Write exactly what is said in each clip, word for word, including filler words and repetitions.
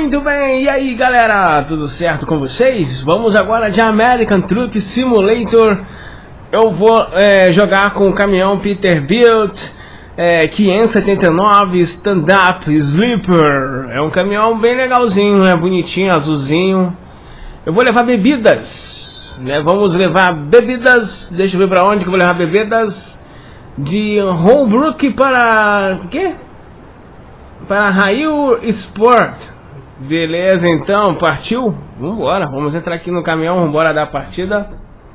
Muito bem, e aí galera, tudo certo com vocês? Vamos agora de American Truck Simulator. Eu vou é, jogar com o caminhão Peterbilt é, quinhentos e setenta e nove Stand-Up Sleeper. É um caminhão bem legalzinho, é bonitinho, azulzinho. Eu vou levar bebidas, né? Vamos levar bebidas, deixa eu ver pra onde que eu vou levar bebidas. De Holbrook para... o quê? Para Rail Sport. Beleza, então, partiu? Vambora, vamos entrar aqui no caminhão, vambora dar a partida.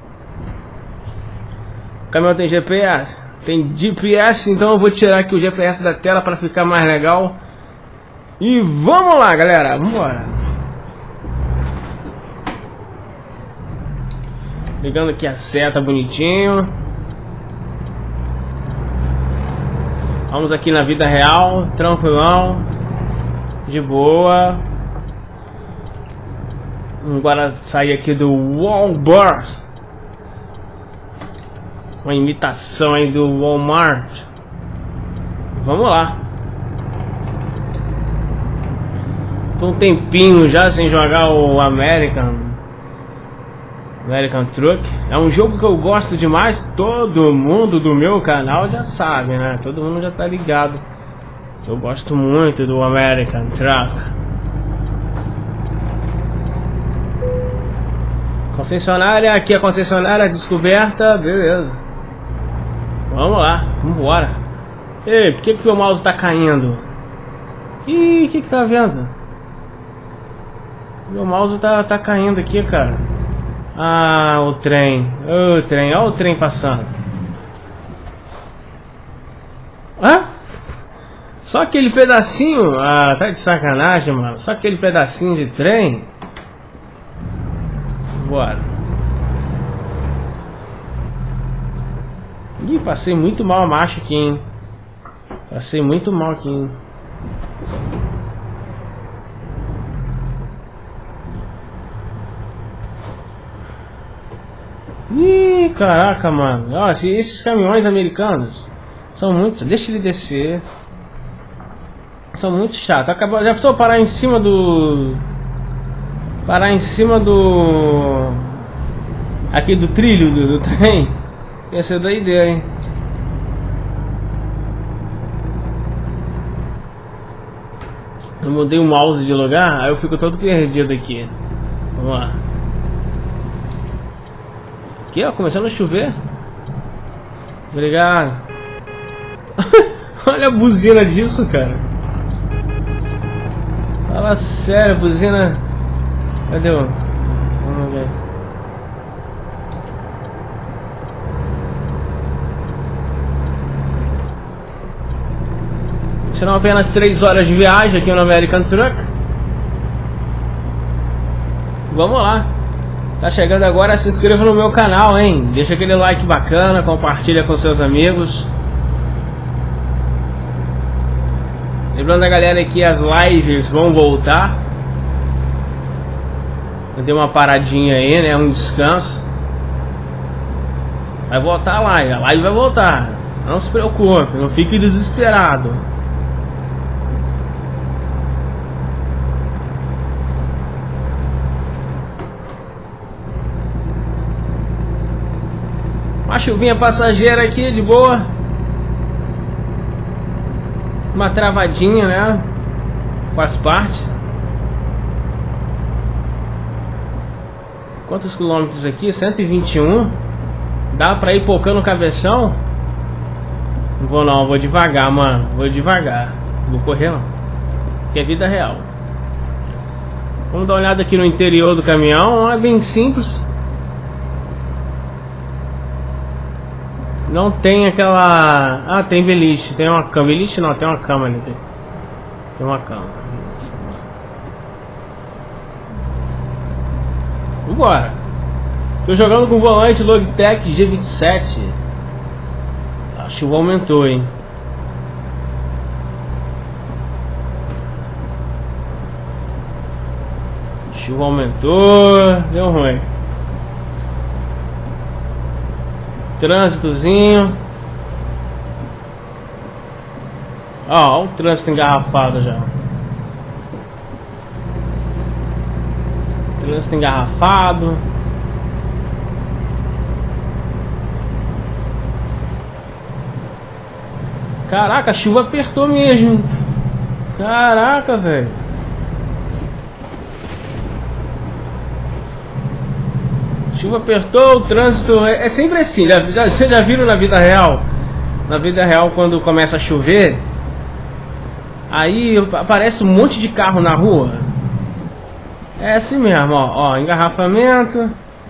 O caminhão tem G P S? Tem G P S, então eu vou tirar aqui o G P S da tela para ficar mais legal. E vamos lá, galera, vambora. Ligando aqui a seta bonitinho. Vamos aqui na vida real, tranquilão, de boa. Agora sair aqui do Walmart. Uma imitação aí do Walmart. Vamos lá. Tô um tempinho já sem jogar o American American Truck. É um jogo que eu gosto demais. Todo mundo do meu canal já sabe, né? Todo mundo já tá ligado. Eu gosto muito do American Truck. Concessionária, aqui a concessionária descoberta, beleza. Vamos lá, vamos embora. Ei, por que que o mouse tá caindo? Ih, o que que tá vendo? Meu mouse tá, tá caindo aqui, cara. Ah, o trem. O trem, olha o trem passando. Hã? Só aquele pedacinho. Ah, tá de sacanagem, mano. Só aquele pedacinho de trem. Bora. Ih, passei muito mal a marcha aqui, hein? Passei muito mal aqui, hein? Ih, caraca, mano. Ó, esses caminhões americanos são muito... Deixa ele descer. São muito chatos. Acabou... Já precisou parar em cima do... Parar em cima do... Aqui do trilho do, do trem. Ia ser doideira, hein? Eu mudei o mouse de lugar, aí eu fico todo perdido aqui. Vamos lá. Aqui, ó, começando a chover. Obrigado. Olha a buzina disso, cara. Fala sério, buzina. Cadê o... Vamos ver. Serão apenas três horas de viagem aqui no American Truck. Vamos lá. Tá chegando agora, se inscreva no meu canal, hein? Deixa aquele like bacana, compartilha com seus amigos. Lembrando a galera que as lives vão voltar. Eu dei uma paradinha aí, né? Um descanso. Vai voltar a live, a live vai voltar. Não se preocupe, não fique desesperado. Uma chuvinha passageira aqui, de boa. Uma travadinha, né? Faz parte. Quantos quilômetros aqui? cento e vinte e um. Dá pra ir pocando o cabeção? Não vou não, vou devagar, mano. Vou devagar. Não vou correr não. Que é vida real. Vamos dar uma olhada aqui no interior do caminhão. É bem simples. Não tem aquela... Ah, tem beliche. Tem uma cama. Beliche não, tem uma cama ali. Tem uma cama. Vambora. Tô jogando com o volante Logitech G vinte e sete. A chuva aumentou, hein. A chuva aumentou. Deu ruim. Trânsitozinho. Ó, ó o trânsito engarrafado já. Trânsito engarrafado. Caraca, a chuva apertou mesmo. Caraca, velho. Chuva apertou, o trânsito... É, é sempre assim, já, já, vocês já viram na vida real? Na vida real, quando começa a chover, aí aparece um monte de carro na rua. É assim mesmo, ó, ó, engarrafamento.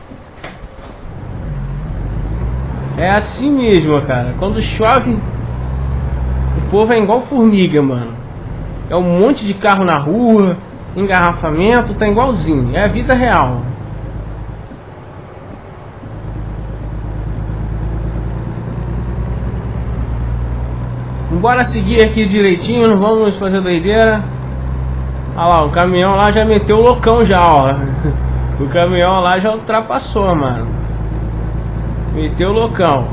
É assim mesmo, cara. Quando chove, o povo é igual formiga, mano. É um monte de carro na rua, engarrafamento, tá igualzinho. É a vida real. Bora seguir aqui direitinho, não vamos fazer doideira. Olha lá, o caminhão lá já meteu o loucão já, ó. O caminhão lá já ultrapassou, mano. Meteu o loucão.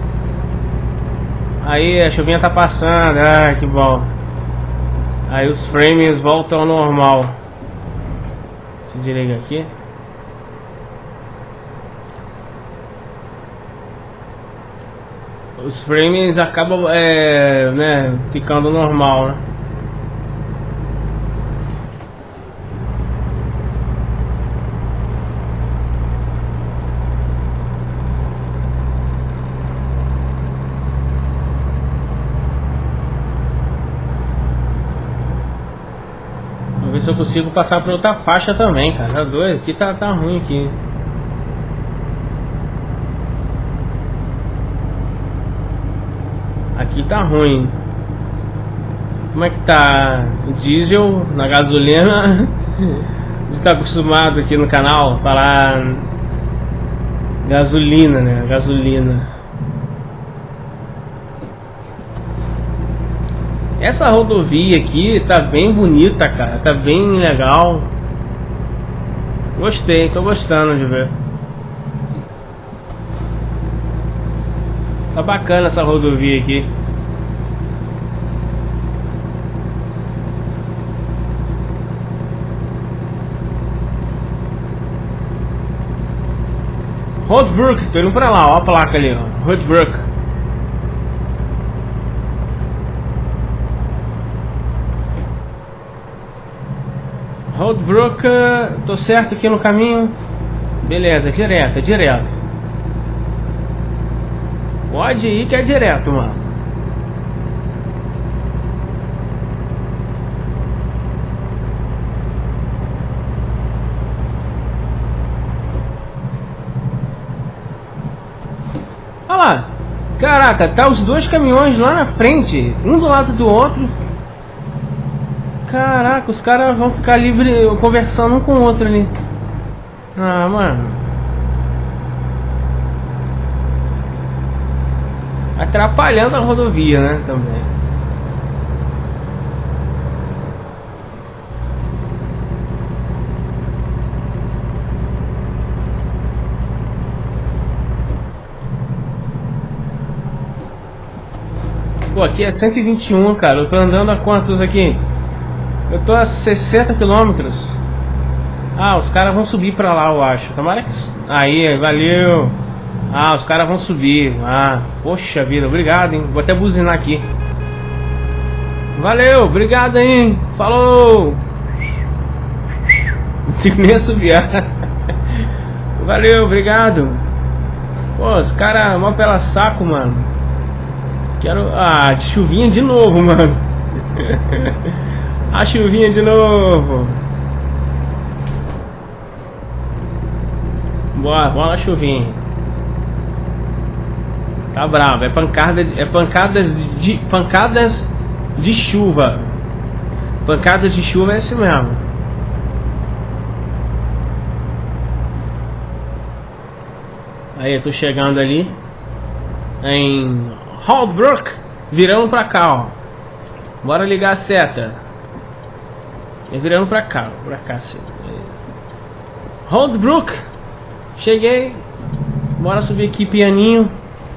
Aí a chuvinha tá passando, ah, que bom. Aí os frames voltam ao normal. Se desliga aqui. Os frames acabam é, né, ficando normal, né? Vou ver se eu consigo passar para outra faixa também, cara. Tá doido? Aqui tá, tá ruim aqui. Aqui tá ruim. Como é que tá o diesel na gasolina? Você tá acostumado aqui no canal a falar gasolina, né? Gasolina. Essa rodovia aqui tá bem bonita, cara. Tá bem legal. Gostei, tô gostando de ver. Tá bacana essa rodovia aqui. Roadbrook, tô indo pra lá, ó a placa ali, ó. Roadbrook. Roadbrook, tô certo aqui no caminho. Beleza, direto, direto. Pode ir que é direto, mano. Olha lá. Caraca, tá os dois caminhões lá na frente, um do lado do outro. Caraca, os caras vão ficar livre conversando um com o outro ali. Ah, mano. Atrapalhando a rodovia, né, também. Pô, aqui é cento e vinte e um, cara. Eu tô andando a quantos aqui? Eu tô a sessenta quilômetros. Ah, os caras vão subir pra lá, eu acho. Tomara que... Aí, valeu. Ah, os caras vão subir. Ah, poxa vida, obrigado, hein. Vou até buzinar aqui. Valeu, obrigado, hein. Falou. Não consigo nem assobiar. Valeu, obrigado. Pô, os caras mó pela saco, mano. Quero... Ah, chuvinha de novo, mano. A chuvinha de novo. Bora, bora chuvinha. Tá bravo, é pancada de, é pancadas de pancadas de chuva. Pancadas de chuva é esse mesmo. Aí eu tô chegando ali em Holbrook, virando pra cá, ó. Bora ligar a seta. E virando pra cá, pra cá, sim. Holbrook. Cheguei. Bora subir aqui pianinho.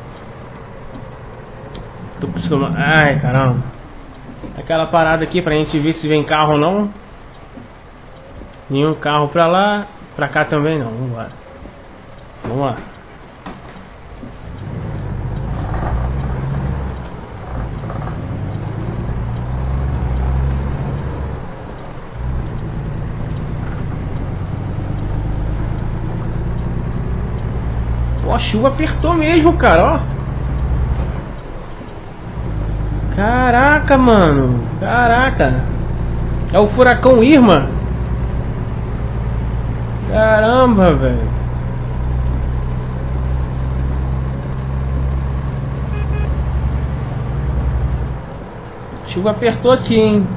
Tô acostumado. Ai, caramba. Aquela parada aqui pra gente ver se vem carro ou não. Nenhum carro pra lá. Pra cá também não, vamos lá. Vamos lá. Pô, a chuva apertou mesmo, cara, ó. Caraca, mano. Caraca. É o furacão Irma. Caramba, velho. A chuva apertou aqui, hein.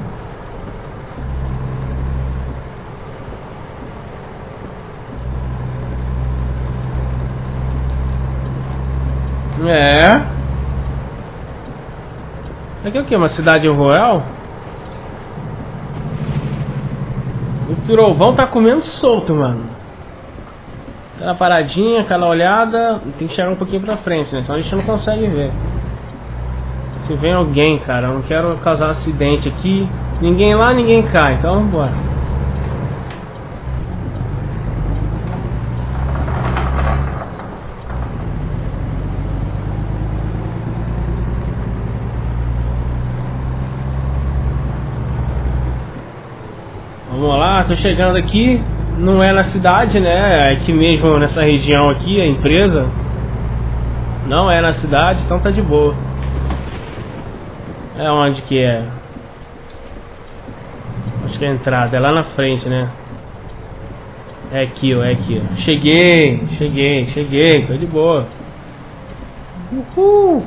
É. Aqui é o que? Uma cidade rural? O trovão tá comendo solto, mano. Aquela paradinha, aquela olhada. Tem que chegar um pouquinho pra frente, né? Senão a gente não consegue ver. Se vem alguém, cara, eu não quero causar um acidente aqui. Ninguém lá, ninguém cá, então bora. Vamos lá, tô chegando aqui. Não é na cidade, né? É aqui mesmo nessa região aqui, a empresa. Não é na cidade, então tá de boa. É onde que é? Acho que é a entrada, é lá na frente, né? É aqui, ó, é aqui, ó. Cheguei, cheguei, cheguei, tô de boa. Uhul!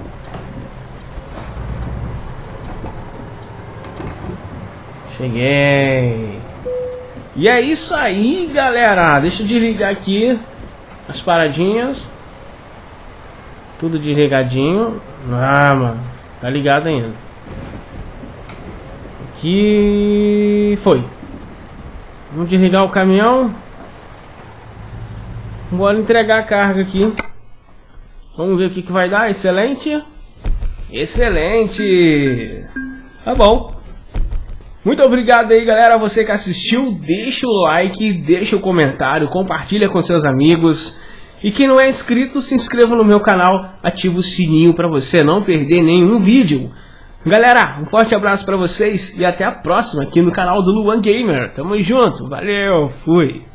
Cheguei. E é isso aí, galera. Deixa eu desligar aqui as paradinhas. Tudo desligadinho. Ah, mano, tá ligado ainda. Aqui foi. Vamos desligar o caminhão. Bora entregar a carga aqui. Vamos ver o que que vai dar. Excelente. Excelente. Tá bom. Muito obrigado aí, galera, você que assistiu. Deixa o like, deixa o comentário, compartilha com seus amigos. E quem não é inscrito, se inscreva no meu canal, ativa o sininho para você não perder nenhum vídeo. Galera, um forte abraço para vocês e até a próxima aqui no canal do Luan Gamer. Tamo junto, valeu, fui.